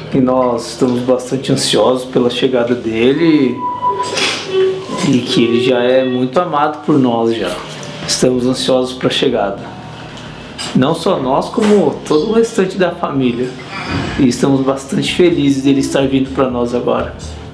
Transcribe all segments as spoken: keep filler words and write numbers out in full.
que nós estamos bastante ansiosos pela chegada dele e que ele já é muito amado por nós já. Estamos ansiosos para a chegada. Não só nós, como todo o restante da família. E estamos bastante felizes dele estar vindo para nós agora.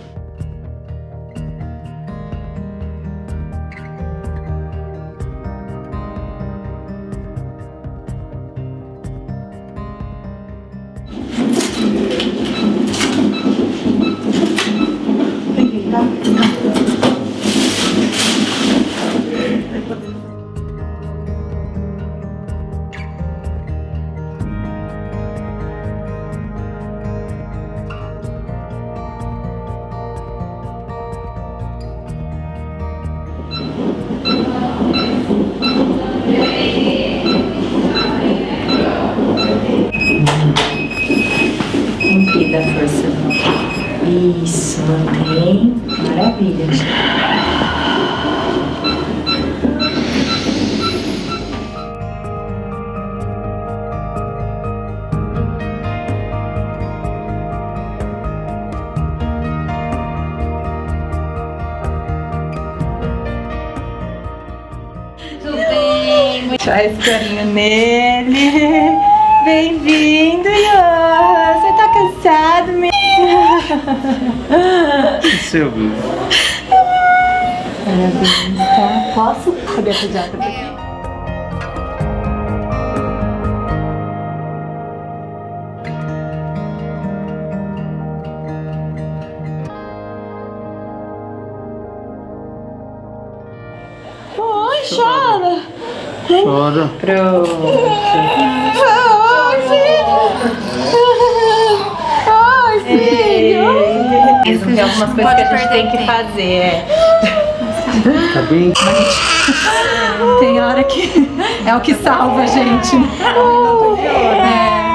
Da força. Isso, mantém. Maravilha. Tudo bem? Deixa esse carinho nele. Bem-vindo, Iô. Você tá cansado, menino? Seu bebê. Parabéns, tá? Posso? Cadê a pediatra pra aqui? Oi, chora. Chora. Pronto. Ai, filho! Tem algumas coisas que a gente tem que fazer, é. Tá bem? Tem hora que é o que salva a gente. É.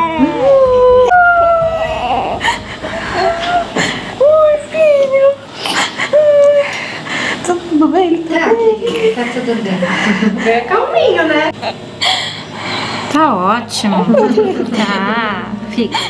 Oi, filho. Tudo bem? Tá, tá tudo bem. É calminho, né? Tá ótimo. Tá. Fica.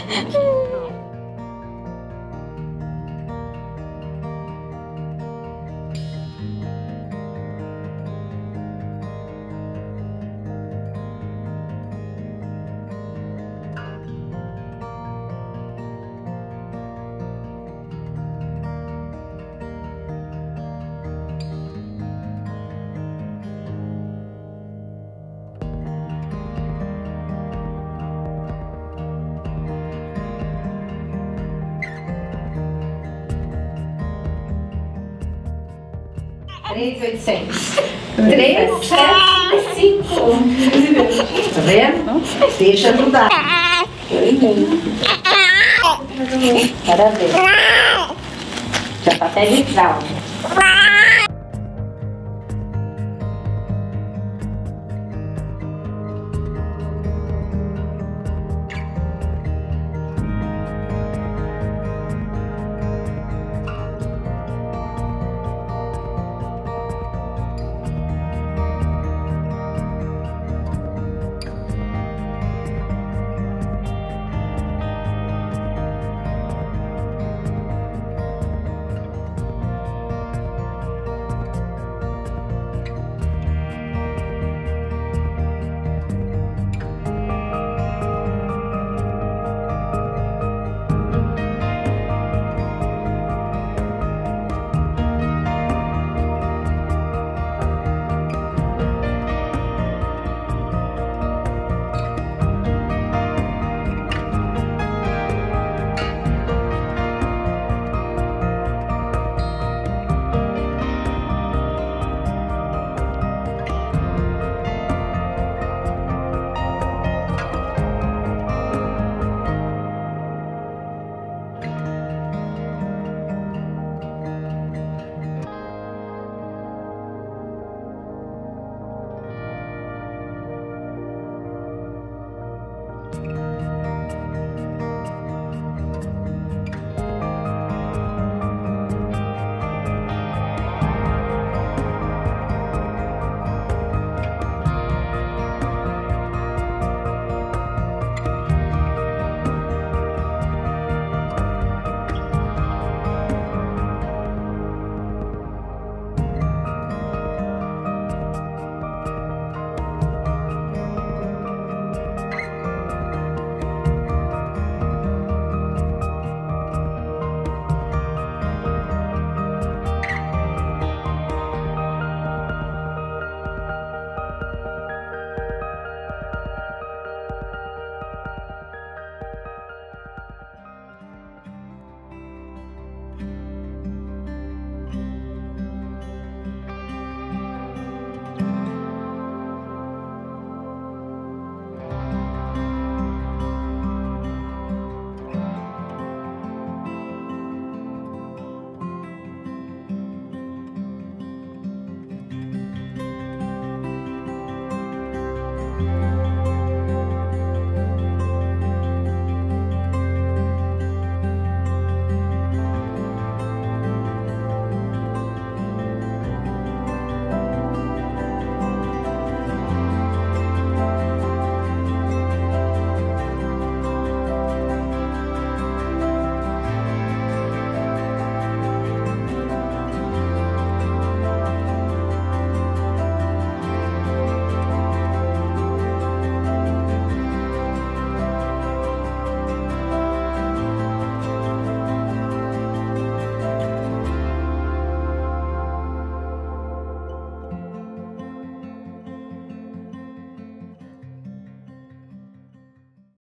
três mil e oitocentos. três mil setecentos e cinco. Tá vendo? Deixa ajudar. Parabéns. Já tá até de fralda. Tchau.